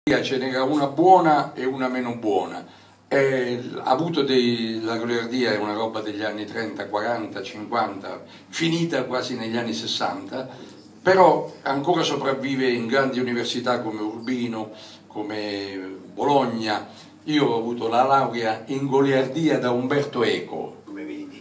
Ce n'era una buona e una meno buona. Ha avuto la goliardia è una roba degli anni 30, 40, 50, finita quasi negli anni 60, però ancora sopravvive in grandi università come Urbino, come Bologna. Io ho avuto la laurea in goliardia da Umberto Eco, come vedi,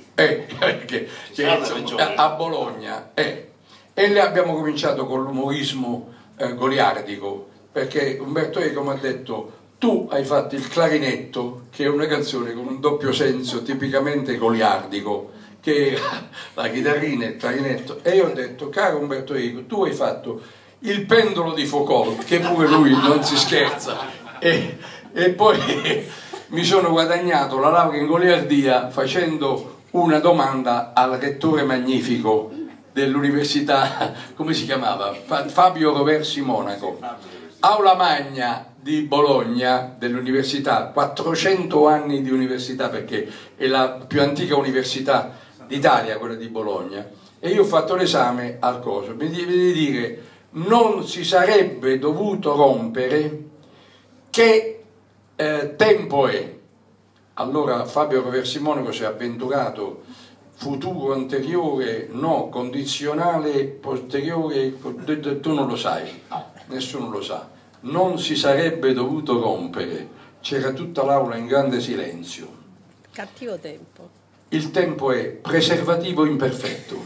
a Bologna, e lì abbiamo cominciato con l'umorismo goliardico, perché Umberto Eco mi ha detto: tu hai fatto il clarinetto, che è una canzone con un doppio senso tipicamente goliardico, che la chitarrina e il clarinetto, e io ho detto: caro Umberto Eco, tu hai fatto il pendolo di Foucault, che pure lui non si scherza, e poi mi sono guadagnato la laurea in goliardia facendo una domanda al rettore magnifico dell'università, come si chiamava? Fabio Roversi Monaco, aula magna di Bologna, dell'università, 400 anni di università, perché è la più antica università d'Italia, quella di Bologna, e io ho fatto l'esame al coso. Mi devi dire: non si sarebbe dovuto rompere, che tempo è? Allora Fabio Roversi Monaco si è avventurato: futuro anteriore, no, condizionale posteriore, tu non lo sai, nessuno lo sa. Non si sarebbe dovuto rompere, c'era tutta l'aula in grande silenzio. Cattivo tempo. Il tempo è preservativo imperfetto.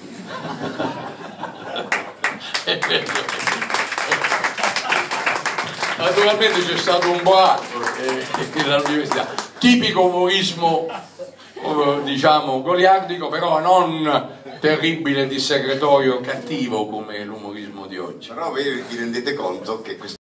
Naturalmente c'è stato un boato all'università, tipico umorismo diciamo goliardico, però non terribile, dissecretorio, cattivo come l'umorismo di oggi. però voi vi rendete conto che questo